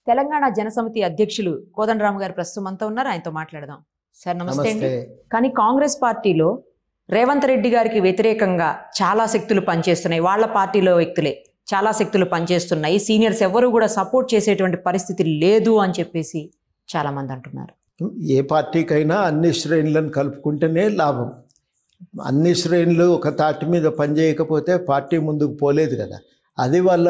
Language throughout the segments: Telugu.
తెలంగాణ జనసమితి అధ్యక్షులు కోదండరామ్ గారు ప్రస్తుతం అంతా ఉన్నారు, ఆయనతో మాట్లాడదాం. సార్ నమస్తే అండి. కానీ కాంగ్రెస్ పార్టీలో రేవంత్ రెడ్డి గారికి వ్యతిరేకంగా చాలా శక్తులు పనిచేస్తున్నాయి, వాళ్ళ పార్టీలో వ్యక్తులే చాలా శక్తులు పనిచేస్తున్నాయి, సీనియర్స్ ఎవరు కూడా సపోర్ట్ చేసేటువంటి పరిస్థితి లేదు అని చెప్పేసి చాలా మంది అంటున్నారు. ఏ పార్టీకైనా అన్ని శ్రేణులను కలుపుకుంటేనే లాభం. అన్ని శ్రేణులు ఒక తాటి మీద పనిచేయకపోతే పార్టీ ముందుకు పోలేదు కదా. అది వాళ్ళ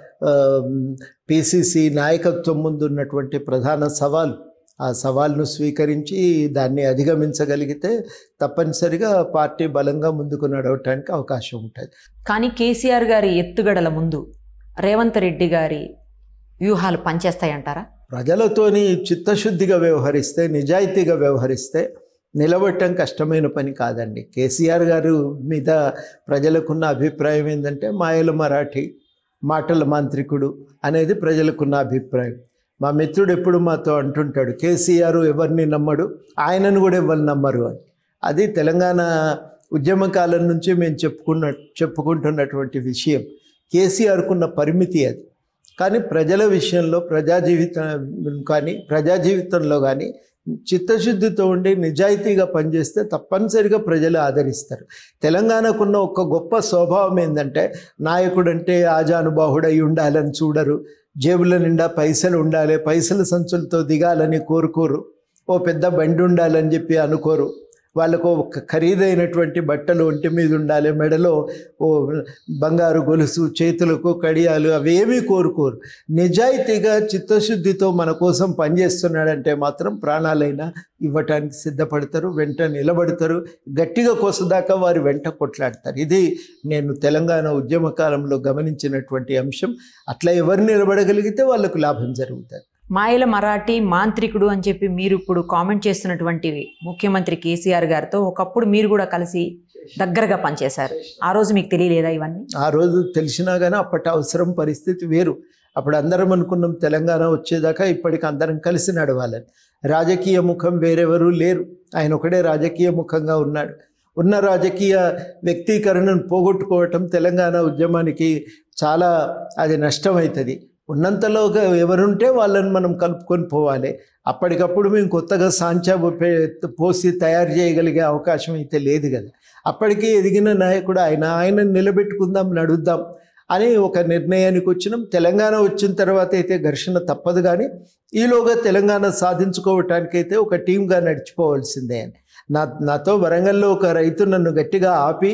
పిసిసి నాయకత్వం ముందు ఉన్నటువంటి ప్రధాన సవాలు. ఆ సవాల్ను స్వీకరించి దాన్ని అధిగమించగలిగితే తప్పనిసరిగా పార్టీ బలంగా ముందుకు నడవటానికి అవకాశం ఉంటుంది. కానీ కేసీఆర్ గారి ఎత్తుగడల ముందు రేవంత్ రెడ్డి గారి వ్యూహాలు పనిచేస్తాయంటారా? ప్రజలతోని చిత్తశుద్ధిగా వ్యవహరిస్తే, నిజాయితీగా వ్యవహరిస్తే నిలబడటం కష్టమైన పని కాదండి. కేసీఆర్ గారు మీద ప్రజలకున్న అభిప్రాయం ఏంటంటే మాయల మరాఠీ, మాటల మాంత్రికుడు అనేది ప్రజలకున్న అభిప్రాయం. మా మిత్రుడు ఎప్పుడు మాతో అంటుంటాడు, కేసీఆర్ ఎవరిని నమ్మడు, ఆయనను కూడా ఎవరు నమ్మరు అని. అది తెలంగాణ ఉద్యమ కాలం నుంచి మేము చెప్పుకుంటున్నటువంటి విషయం. కేసీఆర్కున్న పరిమితి అది. కానీ ప్రజల విషయంలో ప్రజాజీవితంలో కానీ చిత్తశుద్ధితో ఉండి నిజాయితీగా పనిచేస్తే తప్పనిసరిగా ప్రజలు ఆదరిస్తారు. తెలంగాణకున్న ఒక గొప్ప స్వభావం ఏంటంటే నాయకుడు అంటే ఆజానుబాహుడై ఉండాలని చూడరు, జేబుల నిండా పైసలు ఉండాలి, పైసల సంచులతో దిగాలని కోరుకోరు, ఓ పెద్ద బండి ఉండాలని చెప్పి అనుకోరు, వాళ్ళకు ఒక ఖరీదైనటువంటి బట్టలు ఒంటి మీద ఉండాలి, మెడలో ఓ బంగారు గొలుసు, చేతులకు కడియాలు అవేమీ కోరుకోరు. నిజాయితీగా చిత్తశుద్ధితో మన కోసం పనిచేస్తున్నాడంటే మాత్రం ప్రాణాలైనా ఇవ్వటానికి సిద్ధపడతారు, వెంట నిలబడతారు, గట్టిగా కోసదాకా వారి వెంట కొట్లాడతారు. ఇది నేను తెలంగాణ ఉద్యమ కాలంలో గమనించినటువంటి అంశం. అట్లా ఎవరు నిలబడగలిగితే వాళ్ళకు లాభం జరుగుతుంది. మాయల మరాఠీ మాంత్రికుడు అని చెప్పి మీరు ఇప్పుడు కామెంట్ చేస్తున్నటువంటి ముఖ్యమంత్రి కేసీఆర్ గారితో ఒకప్పుడు మీరు కూడా కలిసి దగ్గరగా పనిచేశారు. ఆ రోజు మీకు తెలియలేదా ఇవన్నీ? ఆ రోజు తెలిసినా కానీ అప్పటి అవసరం పరిస్థితి వేరు. అప్పుడు అందరం అనుకున్నాం తెలంగాణ వచ్చేదాకా ఇప్పటికి అందరం కలిసి నడవాలని. రాజకీయ ముఖం వేరెవరూ లేరు, ఆయన ఒకడే రాజకీయ ముఖంగా ఉన్నాడు. ఉన్న రాజకీయ వ్యక్తీకరణను పోగొట్టుకోవటం తెలంగాణ ఉద్యమానికి చాలా అది నష్టమవుతుంది. ఉన్నంతలోగా ఎవరుంటే వాళ్ళని మనం కలుపుకొని పోవాలి. అప్పటికప్పుడు మేము కొత్తగా సాంచా పోసి తయారు చేయగలిగే అవకాశం అయితే లేదు కదా. అప్పటికే ఎదిగిన నాయకుడు ఆయన నిలబెట్టుకుందాం, నడుద్దాం అని ఒక నిర్ణయానికి వచ్చినాం. తెలంగాణ వచ్చిన తర్వాత అయితే ఘర్షణ తప్పదు, కానీ ఈలోగా తెలంగాణ సాధించుకోవటానికైతే ఒక టీమ్గా నడిచిపోవాల్సిందే అని నాతో వరంగల్లో ఒక రైతు నన్ను గట్టిగా ఆపి,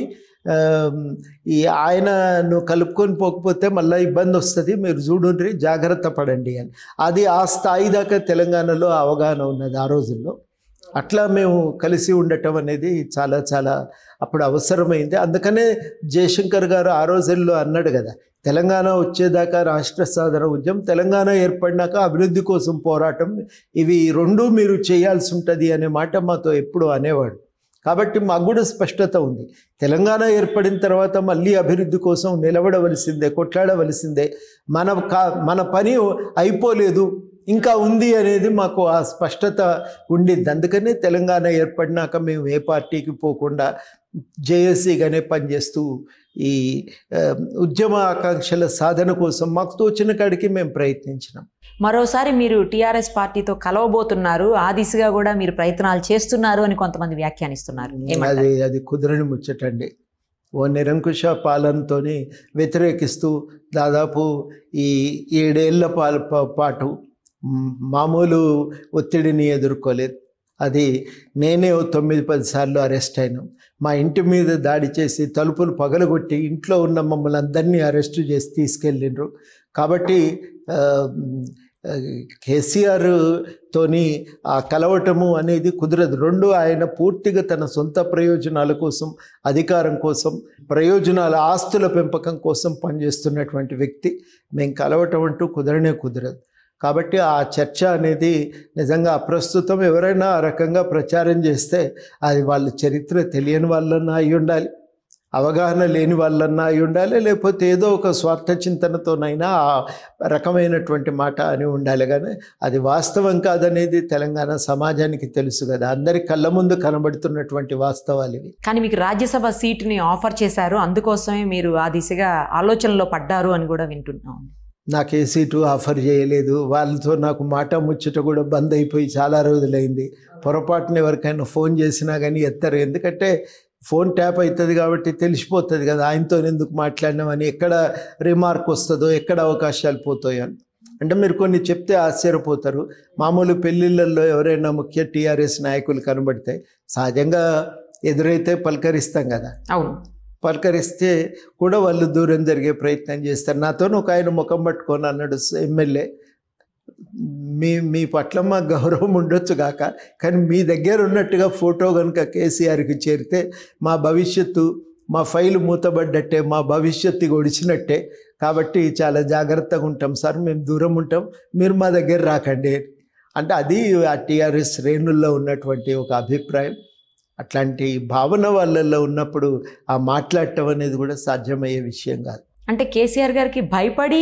ఆయనను కలుపుకొని పోకపోతే మళ్ళీ ఇబ్బంది వస్తుంది, మీరు చూడండి, జాగ్రత్త పడండి అని. అది ఆ స్థాయి దాకా తెలంగాణలో అవగాహన ఉన్నది ఆ రోజుల్లో. అట్లా మేము కలిసి ఉండటం అనేది చాలా చాలా అప్పుడు అవసరమైంది. అందుకనే జయశంకర్ గారు ఆ రోజుల్లో అన్నాడు కదా, తెలంగాణ వచ్చేదాకా రాష్ట్ర సాధన ఉద్యమం, తెలంగాణ ఏర్పడినాక అభివృద్ధి కోసం పోరాటం, ఇవి రెండూ మీరు చేయాల్సి ఉంటుంది అనే మాట మాతో ఎప్పుడూ అనేవాడు. కాబట్టి మాకు కూడా స్పష్టత ఉంది, తెలంగాణ ఏర్పడిన తర్వాత మళ్ళీ అభివృద్ధి కోసం నిలబడవలసిందే, కొట్లాడవలసిందే, మన పని అయిపోలేదు, ఇంకా ఉంది అనేది మాకు ఆ స్పష్టత ఉండింది. అందుకనే తెలంగాణ ఏర్పడినాక మేము ఏ పార్టీకి పోకుండా జేఏసీగానే పనిచేస్తూ ఈ ఉద్యమ ఆకాంక్షల సాధన కోసం మాకు తోచిన కాడికి మేము ప్రయత్నించినాం. మరోసారి మీరు టీఆర్ఎస్ పార్టీతో కలవబోతున్నారు, ఆ దిశగా కూడా మీరు ప్రయత్నాలు చేస్తున్నారు అని కొంతమంది వ్యాఖ్యానిస్తున్నారు. అది కుదరని ముచ్చటండి. ఓ నిరంకుశ పాలనతో వ్యతిరేకిస్తూ దాదాపు ఈ 7 ఏళ్ల పాటు మామూలు ఒత్తిడిని ఎదుర్కోలేదు. అది నేనే 9-10 సార్లు అరెస్ట్ అయినాం. మా ఇంటి మీద దాడి చేసి తలుపులు పగలగొట్టి ఇంట్లో ఉన్న మమ్మల్ని అందరినీ అరెస్టు చేసి తీసుకెళ్ళిండ్రు. కాబట్టి కేసీఆర్ తోని ఆ కలవటము అనేది కుదరదు. రెండు, ఆయన పూర్తిగా తన సొంత ప్రయోజనాల కోసం, అధికారం కోసం, ఆస్తుల పెంపకం కోసం పనిచేస్తున్నటువంటి వ్యక్తి. మేము కలవటం అంటూ కుదరదు. కాబట్టి ఆ చర్చ అనేది నిజంగా అప్రస్తుతం. ఎవరైనా ఆ రకంగా ప్రచారం చేస్తే అది వాళ్ళ చరిత్ర తెలియని వాళ్ళన్నా అయి ఉండాలి, అవగాహన లేని వాళ్ళన్నా అయి ఉండాలి, లేకపోతే ఏదో ఒక స్వార్థ చింతనతోనైనా ఆ రకమైనటువంటి మాట అని ఉండాలి. కానీ అది వాస్తవం కాదనేది తెలంగాణ సమాజానికి తెలుసు కదా, అందరి కళ్ళ ముందు కనబడుతున్నటువంటి వాస్తవాలు ఇవి. కానీ మీకు రాజ్యసభ సీటుని ఆఫర్ చేశారు, అందుకోసమే మీరు ఆ దిశగా ఆలోచనలో పడ్డారు అని కూడా వింటున్నాం. నాకు ఏ సీటు ఆఫర్ చేయలేదు, వాళ్ళతో నాకు మాట ముచ్చట కూడా బంద్ అయిపోయి చాలా రోజులైంది. పొరపాటున ఎవరికైనా ఫోన్ చేసినా కానీ ఎత్తరు, ఎందుకంటే ఫోన్ ట్యాప్ అవుతుంది కాబట్టి తెలిసిపోతుంది కదా ఆయనతో ఎందుకు మాట్లాడినామని, ఎక్కడ రిమార్క్ వస్తుందో, ఎక్కడ అవకాశాలు పోతాయో అని. అంటే మీరు కొన్ని చెప్తే ఆశ్చర్యపోతారు. మామూలు పెళ్ళిళ్ళల్లో ఎవరైనా ముఖ్య టీఆర్ఎస్ నాయకులు కనబడితే సహజంగా ఎదురైతే పలకరిస్తాం కదా, అవును, పలకరిస్తే కూడా వాళ్ళు దూరం జరిగే ప్రయత్నం చేస్తారు. నాతో ఒక ఆయన ముఖం పట్టుకొని అన్నాడు, ఎమ్మెల్యే మీ పట్ల మా గౌరవం ఉండొచ్చు కాక, కానీ మీ దగ్గర ఉన్నట్టుగా ఫోటో కనుక కేసీఆర్కి చేరితే మా భవిష్యత్తు, మా ఫైలు మూతబడ్డట్టే, మా భవిష్యత్తు ఒడిచినట్టే, కాబట్టి చాలా జాగ్రత్తగా ఉంటాం సార్, మేము దూరం ఉంటాం, మీరు మా దగ్గర రాకండి అంటే. అది ఆ టీఆర్ఎస్ శ్రేణుల్లో ఉన్నటువంటి ఒక అభిప్రాయం. అట్లాంటి భావన వాళ్ళల్లో ఉన్నప్పుడు ఆ మాట్లాడటం అనేది కూడా సాధ్యమయ్యే విషయం కాదు. అంటే కేసీఆర్ గారికి భయపడి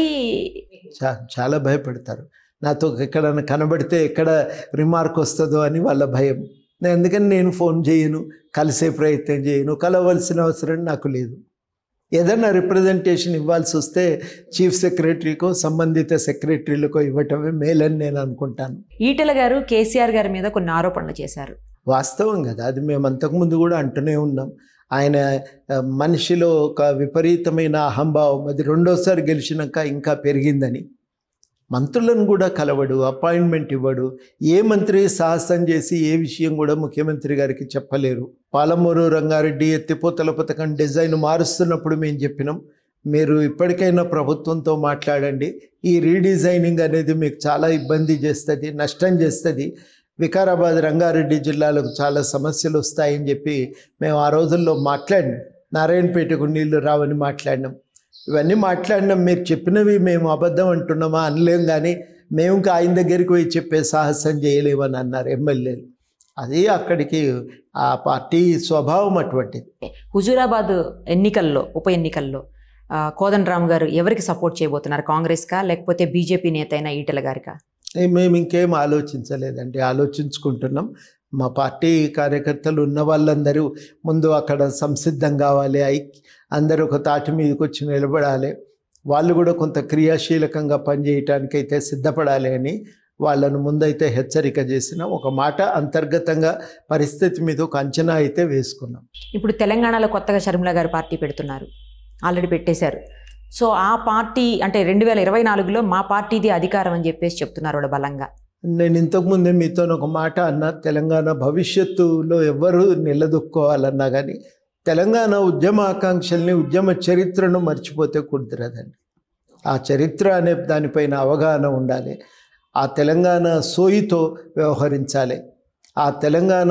చాలా భయపడతారు. నాతో ఎక్కడైనా కనబడితే ఎక్కడ రిమార్క్ వస్తుందో అని వాళ్ళ భయం. అందుకని నేను ఫోన్ చేయను, కలిసే ప్రయత్నం చేయను, కలవలసిన అవసరం నాకు లేదు. ఏదైనా రిప్రజెంటేషన్ ఇవ్వాల్సి వస్తే చీఫ్ సెక్రటరీకో సంబంధిత సెక్రటరీలకో ఇవ్వటమే మేలని నేను అనుకుంటాను. ఈటెల గారు కేసీఆర్ గారి మీద కొన్ని ఆరోపణలు చేశారు. వాస్తవం కదా, అది మేము అంతకుముందు కూడా అంటూనే ఉన్నాం. ఆయన మనిషిలో ఒక విపరీతమైన అహంభావం, అది రెండోసారి గెలిచినాక ఇంకా పెరిగిందని. మంత్రులను కూడా కలవడు, అపాయింట్మెంట్ ఇవ్వడు. ఏ మంత్రి సాహసం చేసి ఏ విషయం కూడా ముఖ్యమంత్రి గారికి చెప్పలేరు. పాలమూరు రంగారెడ్డి ఎత్తిపోతల పథకం డిజైన్ మారుస్తున్నప్పుడు మేము చెప్పినాం, మీరు ఇప్పటికైనా ప్రభుత్వంతో మాట్లాడండి, ఈ రీడిజైనింగ్ అనేది మీకు చాలా ఇబ్బంది చేస్తుంది, నష్టం చేస్తుంది, వికారాబాద్ రంగారెడ్డి జిల్లాలకు చాలా సమస్యలు వస్తాయని చెప్పి మేము ఆ రోజుల్లో మాట్లాడినాం. నారాయణపేటకు నీళ్లు రావని మాట్లాడినాం. ఇవన్నీ మాట్లాడినాం. మీరు చెప్పినవి మేము అబద్ధం అంటున్నామా అనలేం, కానీ మేము ఇంకా ఆయన దగ్గరికి పోయి చెప్పే సాహసం చేయలేమని అన్నారు ఎమ్మెల్యేలు. అది అక్కడికి ఆ పార్టీ స్వభావం అటువంటిది. హుజూరాబాద్ ఎన్నికల్లో, ఉప ఎన్నికల్లో కోదండరామ్ గారు ఎవరికి సపోర్ట్ చేయబోతున్నారు? కాంగ్రెస్కా లేకపోతే బీజేపీ నేత అయిన ఈటెల గారికా? మేము ఇంకేం ఆలోచించలేదండి, ఆలోచించుకుంటున్నాం. మా పార్టీ కార్యకర్తలు ఉన్న వాళ్ళందరూ ముందు అక్కడ సంసిద్ధం కావాలి, అందరూ ఒక తాటి మీదకి వచ్చి నిలబడాలి, వాళ్ళు కూడా కొంత క్రియాశీలకంగా పనిచేయటానికైతే సిద్ధపడాలి అని వాళ్ళను ముందైతే హెచ్చరిక చేసిన ఒక మాట, అంతర్గతంగా పరిస్థితి మీద ఒక అంచనా అయితే వేసుకున్నాం. ఇప్పుడు తెలంగాణలో కొత్తగా షర్మిల గారు పార్టీ పెడుతున్నారు, ఆల్రెడీ పెట్టేశారు. సో ఆ పార్టీ అంటే 2024లో మా పార్టీది అధికారం అని చెప్పేసి చెప్తున్నారు వాళ్ళు బలంగా. నేను ఇంతకుముందే మీతో ఒక మాట అన్నా, తెలంగాణ భవిష్యత్తులో ఎవరు నిలదొక్కోవాలన్నా కానీ తెలంగాణ ఉద్యమ ఆకాంక్షల్ని, ఉద్యమ చరిత్రను మర్చిపోతే కుదరదండి. ఆ చరిత్ర అనే దానిపైన అవగాహన ఉండాలి, ఆ తెలంగాణ సోయితో వ్యవహరించాలి, ఆ తెలంగాణ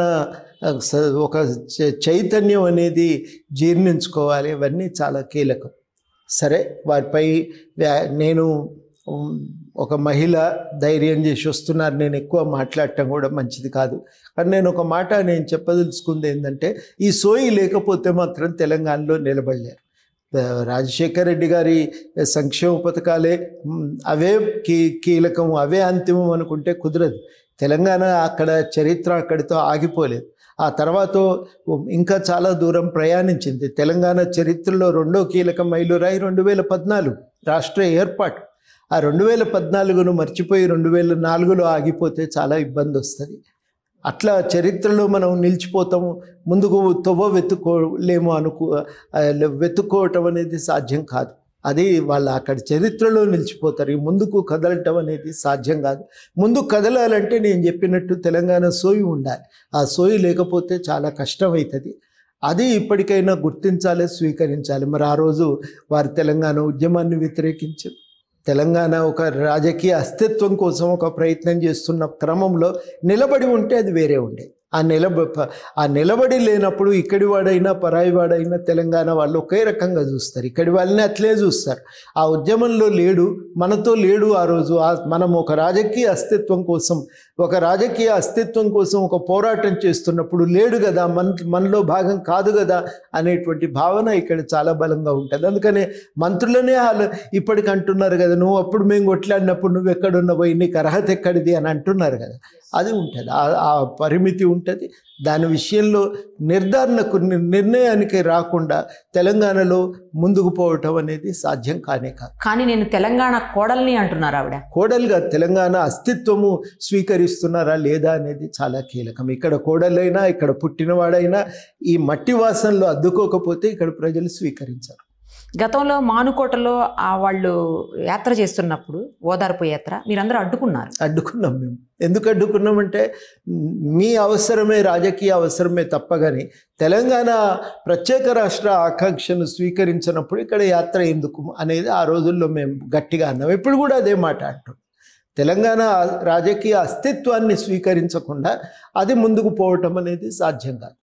ఒక చైతన్యం అనేది జీర్ణించుకోవాలి. ఇవన్నీ చాలా కీలకం. సరే, వాటిపై నేను ఒక మహిళ ధైర్యం చేసి వస్తున్నారు, నేను ఎక్కువ మాట్లాడటం కూడా మంచిది కాదు. కానీ నేను ఒక మాట నేను చెప్పదలుచుకుంది ఏంటంటే, ఈ సోయి లేకపోతే మాత్రం తెలంగాణలో నిలబడలేరు. రాజశేఖర్ రెడ్డి గారి సంక్షేమ పథకాలే అవే కీలకం, అవే అంతిమం అనుకుంటే కుదరదు. తెలంగాణ అక్కడ చరిత్ర అక్కడితో ఆగిపోలేదు. ఆ తర్వాత ఇంకా చాలా దూరం ప్రయాణించింది. తెలంగాణ చరిత్రలో రెండో కీలక మైలురాయి 2014 రాష్ట్ర ఏర్పాటు. ఆ 2014ను మర్చిపోయి 2004లో ఆగిపోతే చాలా ఇబ్బంది వస్తుంది. అట్లా చరిత్రలో మనం నిలిచిపోతాము, ముందుకు తవ్వ వెతుక్కోలేము, వెతుక్కోవటం అనేది సాధ్యం కాదు. అది వాళ్ళ అక్కడ చరిత్రలో నిలిచిపోతారు. ముందుకు కదలటం అనేది సాధ్యం కాదు. ముందుకు కదలాలంటే నేను చెప్పినట్టు తెలంగాణ సోయి ఉండాలి. ఆ సోయి లేకపోతే చాలా కష్టమవుతుంది. అది ఇప్పటికైనా గుర్తించాలి, స్వీకరించాలి. మరి ఆ రోజు వారు తెలంగాణ ఉద్యమాన్ని వ్యతిరేకించారు. తెలంగాణ ఒక రాజకీయ అస్తిత్వం కోసం ఒక ప్రయత్నం చేస్తున్న క్రమంలో నిలబడి ఉంటే అది వేరే ఉండే. ఆ నిలబడి లేనప్పుడు ఇక్కడి వాడైనా పరాయి వాడైనా తెలంగాణ వాళ్ళు ఒకే రకంగా చూస్తారు, ఇక్కడి వాళ్ళని అట్లే చూస్తారు. ఆ ఉద్యమంలో లేడు, మనతో లేడు. ఆ రోజు మనం ఒక రాజకీయ అస్తిత్వం కోసం ఒక పోరాటం చేస్తున్నప్పుడు లేడు కదా, మనలో భాగం కాదు కదా అనేటువంటి భావన ఇక్కడ చాలా బలంగా ఉంటుంది. అందుకనే మంత్రులనే ఇప్పటికి అంటున్నారు కదా, నువ్వు అప్పుడు మేము కొట్లాడినప్పుడు నువ్వు ఎక్కడున్నా పోయి నీకు అర్హత ఎక్కడిది అని అంటున్నారు కదా. అది ఉంటుంది, ఆ పరిమితి ఉంటుంది. ఉంటుంది. దాని విషయంలో నిర్ణయానికి రాకుండా తెలంగాణలో ముందుకు పోవటం అనేది సాధ్యం కానే కాదు. కానీ నేను తెలంగాణ కోడల్ని అంటున్నారు ఆవిడ. కోడలుగా తెలంగాణ అస్తిత్వము స్వీకరిస్తున్నారా లేదా అనేది చాలా కీలకం. ఇక్కడ కోడలైనా ఇక్కడ పుట్టినవాడైనా ఈ మట్టి వాసనలో అద్దుకోకపోతే ఇక్కడ ప్రజలు స్వీకరించారు. గతంలో మానుకోటలో వాళ్ళు యాత్ర చేస్తున్నప్పుడు, ఓదార్పు యాత్ర, మీరందరూ అడ్డుకున్నారు. అడ్డుకున్నాం. మేము ఎందుకు అడ్డుకున్నామంటే మీ అవసరమే, రాజకీయ అవసరమే తప్పగాని తెలంగాణ ప్రత్యేక రాష్ట్ర ఆకాంక్షను స్వీకరించినప్పుడు ఇక్కడ యాత్ర ఎందుకు అనేది ఆ రోజుల్లో మేము గట్టిగా అన్నాం. ఇప్పుడు కూడా అదే మాట అంటాం. తెలంగాణ రాజకీయ అస్తిత్వాన్ని స్వీకరించకుండా అది ముందుకు పోవటం అనేది సాధ్యం కాదు.